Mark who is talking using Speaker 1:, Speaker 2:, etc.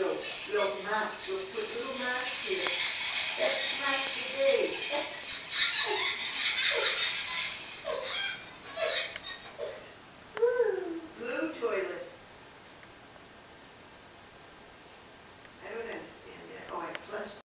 Speaker 1: little mark. We'll put little marks here. X marks the day. X, X, X.